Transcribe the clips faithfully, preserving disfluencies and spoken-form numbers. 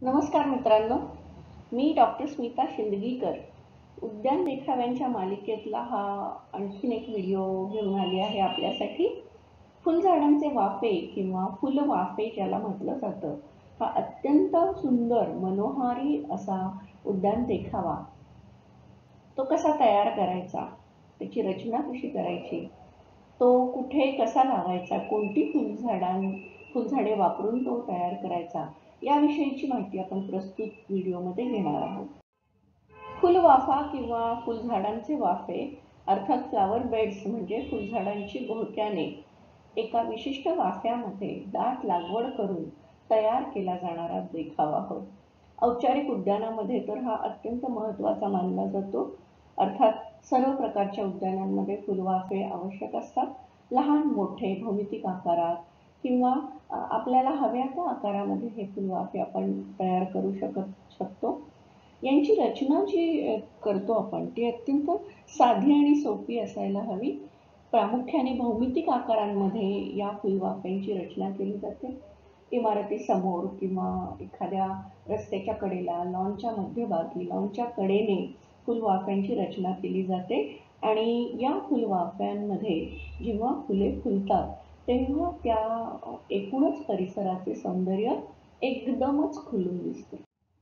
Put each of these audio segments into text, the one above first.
नमस्कार मित्रांनो, मी डॉक्टर स्मिता शिंदगीकर उद्यान देखाव्यांच्या मालिकेतला हा आणखीन एक व्हिडिओ घेऊन आली आहे आपल्यासाठी. फुलझाडांचे वाफे किंवा फुलवाफे ज्याला म्हटलं जातं, हा अत्यंत सुंदर मनोहारी असा उद्यान देखावा. तो कसा तयार करायचा, त्याची रचना कशी करायची, तो कुठे कसा लावायचा, कोणती फुलझाडां फुलझाडे वापरून तो तयार करायचा, याविषयीची माहिती आपण प्रस्तुत व्हिडिओमध्ये घेणार आहोत. फुलवाफा किंवा फुलझाडांचे वाफे अर्थात फ्लावर बेड्स म्हणजे फुलझाडांची घोळक्याने एका विशिष्ट वाफ्यामध्ये दाट लागवड करून तयार केला जाणारा देखावा होय. औपचारिक उद्यानामध्ये तर हा अत्यंत महत्त्वाचा मानला जातो. अर्थात सर्व प्रकारच्या उद्यानांमध्ये फुलवाफे आवश्यक असतात. लहान मोठे भौमितिक आकारात किंवा आपल्याला हव्या त्या आकारामध्ये हे फुलवाफे आपण तयार करू शकत शकतो. यांची रचना जी करतो आपण ती अत्यंत साधी आणि सोपी असायला हवी. प्रामुख्याने भौमितिक आकारांमध्ये या फुलवाफ्यांची रचना केली जाते. इमारतीसमोर किंवा एखाद्या रस्त्याच्या कडेला, लॉनच्या मध्यभागी, लॉनच्या कडेने फुलवाफ्यांची रचना केली जाते आणि या फुलवाफ्यांमध्ये जेव्हा फुले फुलतात तेव्हा त्या एकूणच परिसराचे सौंदर्य एकदमच खुलून दिसते.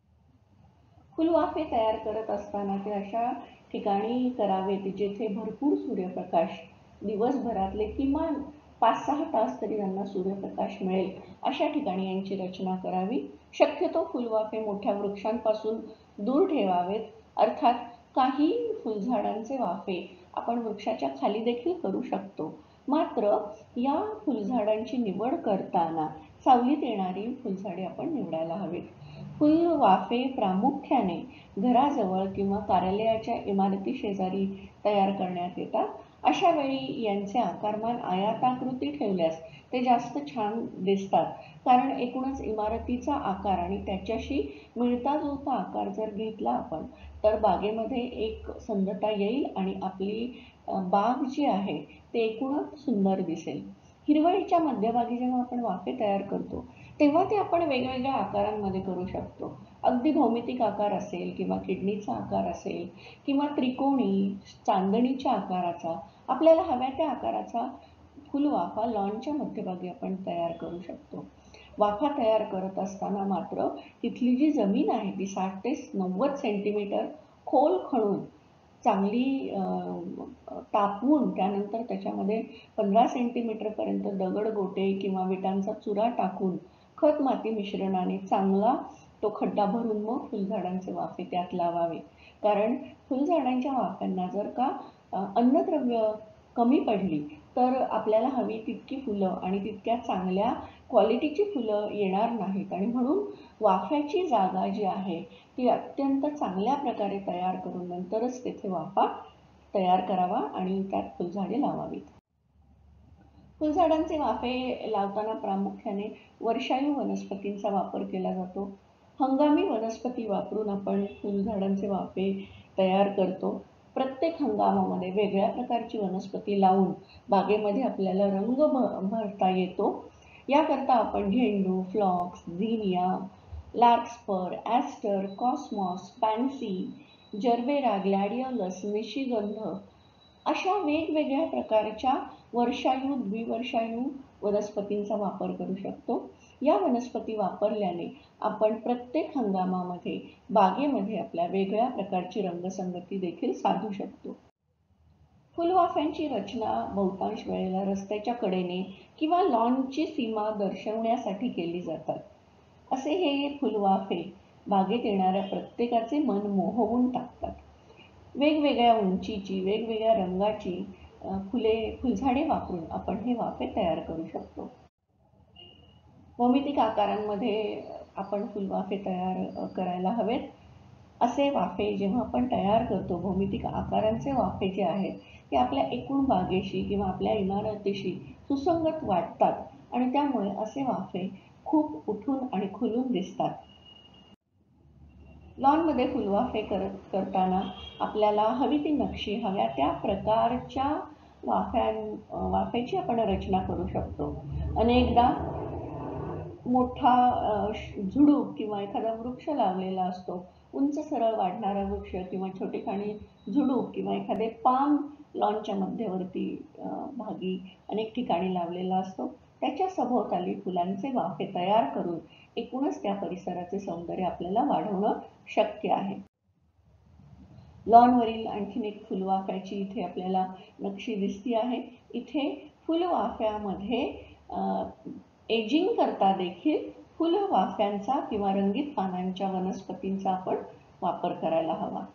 फुलवाफे तयार करत असताना ते अशा ठिकाणी करावेत जिथे भरपूर सूर्यप्रकाश, दिवसभरातले किमान पाच सहा तास तरी त्यांना सूर्यप्रकाश मिळेल अशा ठिकाणी यांची रचना करावी. शक्यतो फुलवाफे मोठ्या वृक्षांपासून दूर ठेवावेत. अर्थात काही फुलझाडांचे वाफे आपण वृक्षाच्या खाली देखील करू शकतो. मात्र या फुलझाडांची निवड करताना सावलीत येणारी फुलझाडे आपण निवडायला हवीत. फुलवाफे प्रामुख्याने घराजवळ किंवा कार्यालयाच्या इमारती शेजारी तयार करण्यात येतात. अशा वेळी यांचे आकारमान आयताकृती ठेवल्यास ते जास्त छान दिसतात, कारण एकूणच इमारतीचा आकार आणि त्याच्याशी मिळता जुळता आकार जर घेतला आपण तर बागेमध्ये एक संधता येईल आणि आपली बाग जी आहे ते एकूणच सुंदर दिसेल. हिरवळीच्या मध्यभागी जेव्हा आपण वाफे तयार करतो तेव्हा ते आपण वेगवेगळ्या आकारांमध्ये करू शकतो. अगदी भौमितिक आकार असेल किंवा किडनीचा आकार असेल किंवा त्रिकोणी, चांदणीच्या आकाराचा, आपल्याला हव्या त्या आकाराचा फुलवाफा लॉनच्या मध्यभागी आपण तयार करू शकतो. वाफा तयार करत असताना मात्र तिथली जी जमीन आहे ती साठ ते नव्वद सेंटीमीटर खोल खणून चांगली तापवून त्यानंतर त्याच्यामध्ये पंधरा सेंटीमीटरपर्यंत दगडगोटे किंवा विटांचा चुरा टाकून खत माती मिश्रणाने चांगला तो खड्डा भरून मग फुलझाडांचे वाफे त्यात लावावे. कारण फुलझाडांच्या वाफ्यांना जर का अन्नद्रव्य कमी पडली तर आपल्याला हवी तितकी फुलं आणि तितक्या चांगल्या क्वालिटीची फुलं येणार नाहीत आणि म्हणून वाफ्याची जागा जी आहे ती अत्यंत चांगल्या प्रकारे तयार करून नंतरच तेथे वाफा तयार करावा आणि त्यात फुलझाडे लावावीत. फुलझाडांचे वाफे लावताना प्रामुख्याने वर्षायू वनस्पतींचा वापर केला जातो. हंगामी वनस्पती वापरून आपण फुलझाडांचे वाफे तयार करतो. प्रत्येक हंगामामध्ये वेगळ्या प्रकारची वनस्पती लावून बागेमध्ये आपल्याला रंग भरता येतो. याकरता आपण झेंडू, phlox, zinnia, larkspur, aster, cosmos, pansy, gerbera, gladiolus, निशिगंध अशा वेगवेगळ्या प्रकारच्या वर्षायू, द्विवर्षायू वनस्पतींचा वापर करू शकतो. या वनस्पती वापरल्याने आपण प्रत्येक हंगामामध्ये बागेमध्ये आपल्या वेगळ्या प्रकारची रंगसंगती देखील साधू शकतो. फुलवाफ्यांची रचना बहुतांश वेळेला रस्त्याच्या कडेने किंवा लॉनची सीमा दर्शवण्यासाठी केली जातात. असे हे फुलवाफे बागेत येणाऱ्या प्रत्येकाचे मन मोहवून टाकतात. वेगवेगळ्या उंचीची, वेगवेगळ्या रंगाची फुले फुलझाडे वापरून आपण हे वाफे तयार करू शकतो. भौमितिक आकारांमध्ये आपण फुलवाफे तयार करायला हवेत. असे वाफे जेव्हा आपण तयार करतो, भौमितिक आकारांचे वाफे जे आहेत ते आपल्या एकूण बागेशी किंवा आपल्या इमारतीशी सुसंगत वाटतात आणि त्यामुळे असे वाफे खूप उठून आणि खुलून दिसतात. लॉनमध्ये फुलवाफे करत करताना आपल्याला हवी ती नक्षी, हव्या त्या प्रकारच्या वाफ्यां वाफेची आपण रचना करू शकतो. अनेकदा मोठा अ, झुडूप किंवा एखादा वृक्ष लावलेला असतो, उंच सरळ वाढणारा वृक्ष किंवा छोटेखानी झुडूप किंवा एखादे पाम लॉनच्या मध्यवर्ती अ, भागी अनेक ठिकाणी लावलेला असतो. त्याच्या सभोवताली फुलांचे वाफे तयार करून एकूणच त्या परिसराचे सौंदर्य आपल्याला वाढवणं शक्य आहे. लॉनवरील आणखीन एक फुलवाफ्याची इथे आपल्याला नक्षी दिसती आहे. इथे फुलवाफ्यामध्ये एजिंग करता देखील फुलवाफ्यांचा किंवा रंगीत पानांच्या वनस्पतींचा आपण वापर करायला हवा.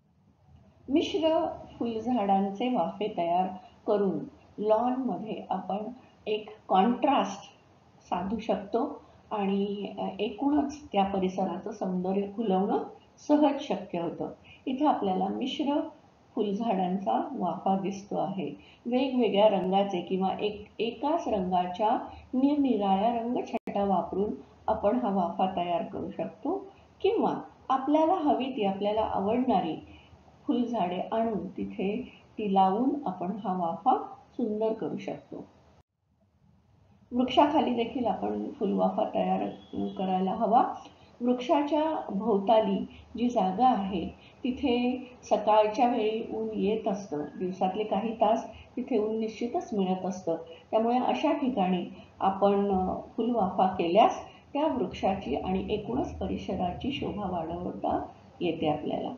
मिश्र फुलझाडांचे वाफे तयार करून लॉनमध्ये आपण एक कॉन्ट्रास्ट साधू शकतो आणि एकूणच त्या परिसराचं सौंदर्य खुलवणं सहज शक्य होतं. इथे आपल्याला मिश्र फुलझाडांचा वाफा दिसतो आहे. वेगवेगळ्या रंगाचे किंवा एक एकाच रंगाच्या निरनिराळ्या रंगछटा वापरून आपण हा वाफा तयार करू शकतो किंवा आपल्याला हवी ती आपल्याला आवडणारी फुलझाडे आणून तिथे ती लावून आपण हा वाफा सुंदर करू शकतो. वृक्षाखाली देखील आपण फुलवाफा तयार करायला हवा. वृक्षाच्या भोवताली जी जागा आहे तिथे सकाळच्या वेळी ऊन येत असतं. दिवसातले काही तास तिथे ऊन निश्चितच मिळत असतं. त्यामुळे अशा ठिकाणी आपण फुलवाफा केल्यास त्या वृक्षाची आणि एकूणच परिसराची शोभा वाढवता येते आपल्याला.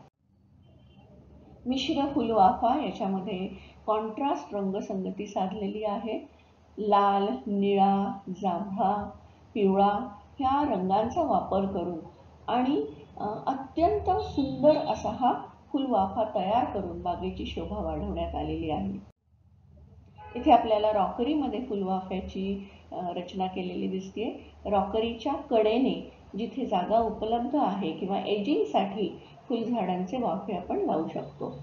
मिश्र फुलवाफा याच्यामध्ये कॉन्ट्रास्ट रंगसंगती साधलेली आहे. लाल, निळा, जांभळा, पिवळा ह्या रंगांचा वापर करून आणि अत्यंत सुंदर असा हा फुलवाफा तयार करून बागेची शोभा वाढवण्यात आलेली आहे. इथे आपल्याला रॉकरीमध्ये फुलवाफ्याची रचना केलेली दिसते. रॉकरीच्या कडेने जिथे जागा उपलब्ध आहे किंवा एजिंगसाठी फुलझाडांचे वाफे आपण लावू शकतो.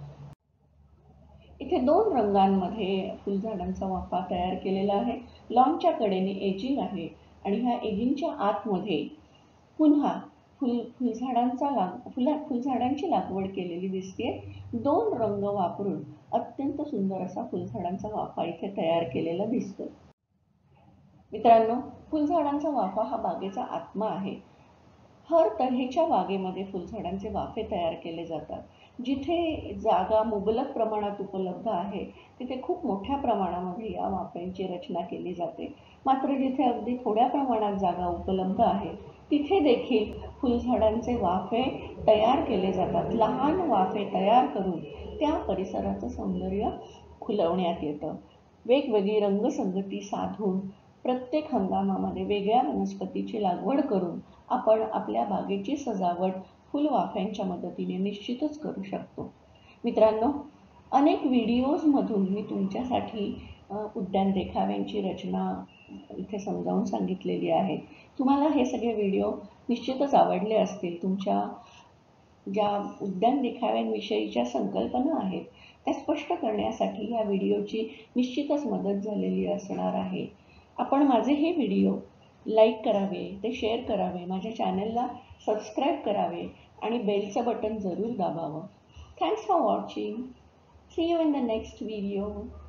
इथे दोन रंगांमध्ये फुलझाडांचा वाफा तयार केलेला आहे. लॉनच्या कडेने एजिंग आहे आणि ह्या एजिंगच्या आतमध्ये पुन्हा फुल फुलझाडांचा लाग फुला फुलझाडांची लागवड केलेली दिसते. दोन रंग वापरून अत्यंत सुंदर असा फुलझाडांचा वाफा इथे तयार केलेला दिसतो. मित्रांनो, फुलझाडांचा वाफा हा बागेचा आत्मा आहे. हर तऱ्हेच्या बागेमध्ये फुलझाडांचे वाफे तयार केले जातात. जिथे जागा मुबलक प्रमाणात उपलब्ध आहे तिथे खूप मोठ्या प्रमाणामध्ये या वाफ्यांची रचना केली जाते. मात्र जिथे अगदी थोड्या प्रमाणात जागा उपलब्ध आहे तिथे देखील फुलझाडांचे वाफे तयार केले जातात. लहान वाफे तयार करून त्या परिसराचं सौंदर्य खुलवण्यात येतं. वेगवेगळी रंगसंगती साधून प्रत्येक हंगामामध्ये वेगळ्या वनस्पतीची लागवड करून आपण आपल्या बागेची सजावट फुलवाफ्यांच्या मदतीने निश्चितच करू शकतो. मित्रांनो, अनेक व्हिडिओजमधून मी तुमच्यासाठी उद्यान देखाव्यांची रचना इथे समजावून सांगितलेली आहे. तुम्हाला हे सगळे व्हिडिओ निश्चितच आवडले असतील. तुमच्या ज्या उद्यान देखाव्यांविषयीच्या संकल्पना आहेत त्या स्पष्ट करण्यासाठी या व्हिडिओची निश्चितच मदत झालेली असणार आहे. आपण माझे हे व्हिडिओ लाईक करावे, ते शेअर करावे, माझ्या चॅनलला सबस्क्राईब करावे आणि बेलचं बटन जरूर दाबावं. Thanks for watching. See you in the next video.